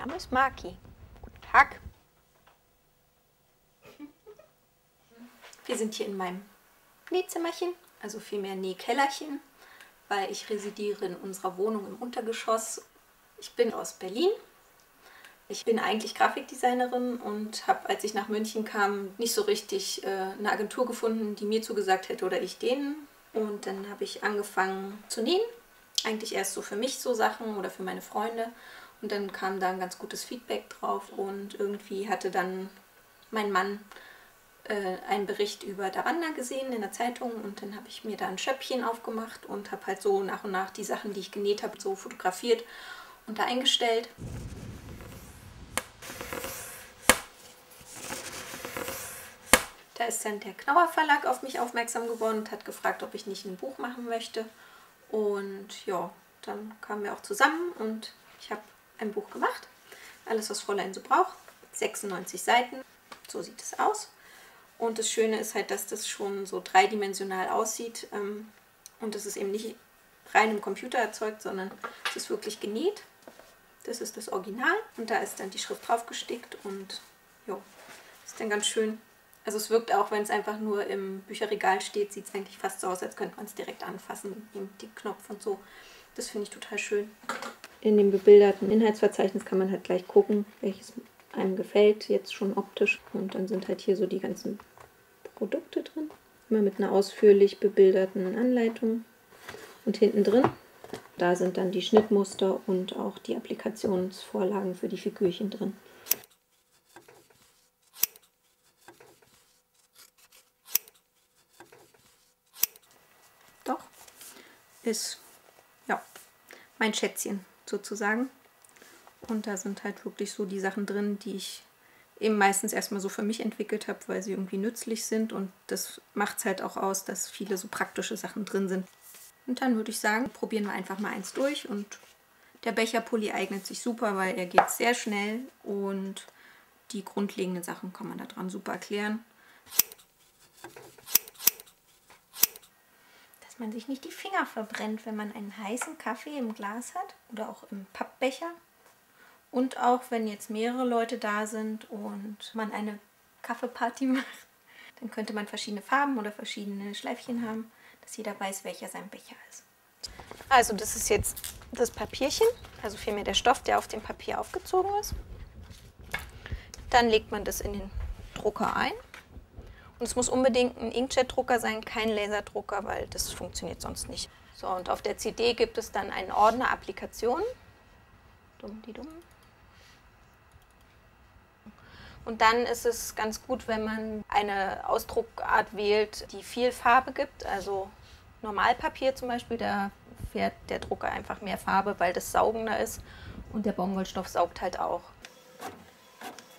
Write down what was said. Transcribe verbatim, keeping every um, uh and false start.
Name ist Maki. Guten Tag. Wir sind hier in meinem Nähzimmerchen, also vielmehr Nähkellerchen, weil ich residiere in unserer Wohnung im Untergeschoss. Ich bin aus Berlin. Ich bin eigentlich Grafikdesignerin und habe, als ich nach München kam, nicht so richtig äh, eine Agentur gefunden, die mir zugesagt hätte oder ich denen. Und dann habe ich angefangen zu nähen. Eigentlich erst so für mich so Sachen oder für meine Freunde. Und dann kam da ein ganz gutes Feedback drauf und irgendwie hatte dann mein Mann äh, einen Bericht über Davanda gesehen in der Zeitung und dann habe ich mir da ein Schöppchen aufgemacht und habe halt so nach und nach die Sachen, die ich genäht habe, so fotografiert und da eingestellt. Da ist dann der Knauer Verlag auf mich aufmerksam geworden und hat gefragt, ob ich nicht ein Buch machen möchte. Und ja, dann kamen wir auch zusammen und ich habe ein Buch gemacht. Alles, was Fräulein so braucht. sechsundneunzig Seiten. So sieht es aus. Und das Schöne ist halt, dass das schon so dreidimensional aussieht. Und es ist eben nicht rein im Computer erzeugt, sondern es ist wirklich genäht. Das ist das Original. Und da ist dann die Schrift drauf gestickt und ja, ist dann ganz schön. Also es wirkt auch, wenn es einfach nur im Bücherregal steht, sieht es eigentlich fast so aus, als könnte man es direkt anfassen, die Knopf und so. Das finde ich total schön. In dem bebilderten Inhaltsverzeichnis kann man halt gleich gucken, welches einem gefällt, jetzt schon optisch. Und dann sind halt hier so die ganzen Produkte drin. Immer mit einer ausführlich bebilderten Anleitung. Und hinten drin, da sind dann die Schnittmuster und auch die Applikationsvorlagen für die Figürchen drin. Doch, ist ja mein Schätzchen sozusagen. Und da sind halt wirklich so die Sachen drin, die ich eben meistens erstmal so für mich entwickelt habe, weil sie irgendwie nützlich sind. Und das macht es halt auch aus, dass viele so praktische Sachen drin sind. Und dann würde ich sagen, probieren wir einfach mal eins durch. Und der Becherpulli eignet sich super, weil er geht sehr schnell und die grundlegenden Sachen kann man da dran super erklären. Dass man sich nicht die Finger verbrennt, wenn man einen heißen Kaffee im Glas hat oder auch im Pappbecher. Und auch wenn jetzt mehrere Leute da sind und man eine Kaffeeparty macht, dann könnte man verschiedene Farben oder verschiedene Schleifchen haben, dass jeder weiß, welcher sein Becher ist. Also das ist jetzt das Papierchen, also vielmehr der Stoff, der auf dem Papier aufgezogen ist. Dann legt man das in den Drucker ein. Und es muss unbedingt ein Inkjet-Drucker sein, kein Laserdrucker, weil das funktioniert sonst nicht. So, und auf der C D gibt es dann einen Ordner Applikationen. Dumm, die dumm. Und dann ist es ganz gut, wenn man eine Ausdruckart wählt, die viel Farbe gibt. Also Normalpapier zum Beispiel, da fährt der Drucker einfach mehr Farbe, weil das saugender ist. Und der Baumwollstoff saugt halt auch.